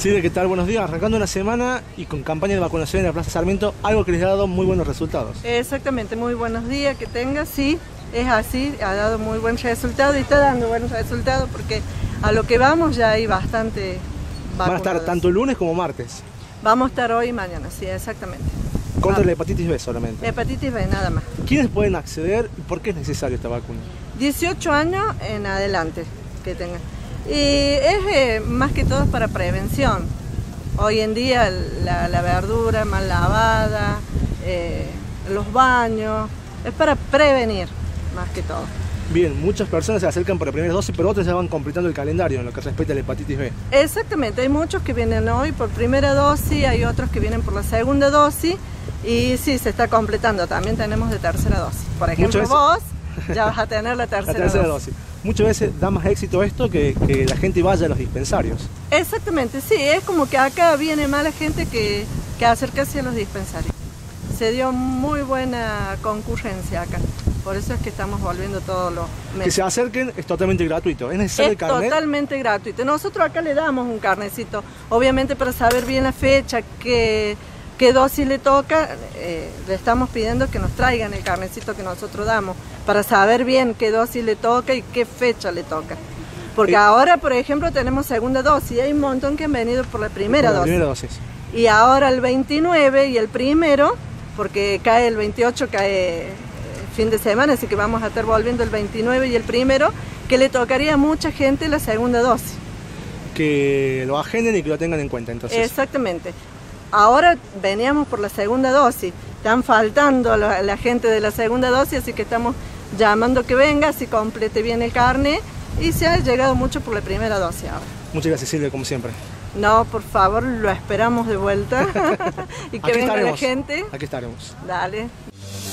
Silvia, ¿qué tal? Buenos días. Arrancando una semana y con campaña de vacunación en la Plaza Sarmiento, algo que les ha dado muy buenos resultados. Exactamente, muy buenos días que tenga, sí, es así, ha dado muy buen resultado y está dando buenos resultados porque a lo que vamos ya hay bastante vacunados. Van a estar tanto lunes como martes. Vamos a estar hoy y mañana, sí, exactamente. Contra la hepatitis B solamente. Hepatitis B, nada más. ¿Quiénes pueden acceder y por qué es necesaria esta vacuna? 18 años en adelante que tengan. Y es más que todo para prevención. Hoy en día la verdura mal lavada, los baños, es para prevenir más que todo. Bien, muchas personas se acercan por la primera dosis, pero otros ya van completando el calendario en lo que respecta a la hepatitis B. Exactamente, hay muchos que vienen hoy por primera dosis, hay otros que vienen por la segunda dosis y sí, se está completando, también tenemos de tercera dosis. Por ejemplo, vos ya vas a tener la tercera dosis. Muchas veces da más éxito esto que la gente vaya a los dispensarios. Exactamente, sí, es como que acá viene más la gente que acercarse a los dispensarios. Se dio muy buena concurrencia acá, por eso es que estamos volviendo todos los meses. Que se acerquen es totalmente gratuito, ¿es necesario el carnet? Es totalmente gratuito, nosotros acá le damos un carnecito, obviamente para saber bien la fecha, qué dosis le toca, le estamos pidiendo que nos traigan el carnecito que nosotros damos, para saber bien qué dosis le toca y qué fecha le toca. Porque ahora, por ejemplo, tenemos segunda dosis, hay un montón que han venido por la primera dosis. Y ahora el 29 y el primero, porque cae el 28, cae fin de semana, así que vamos a estar volviendo el 29 y el primero, que le tocaría a mucha gente la segunda dosis. Que lo agenden y que lo tengan en cuenta, entonces. Exactamente. Ahora veníamos por la segunda dosis, están faltando la gente de la segunda dosis, así que estamos llamando que venga, si complete bien el carnet, y se ha llegado mucho por la primera dosis ahora. Muchas gracias, Silvia, como siempre. No, por favor, lo esperamos de vuelta y que venga la gente. Aquí estaremos. Dale.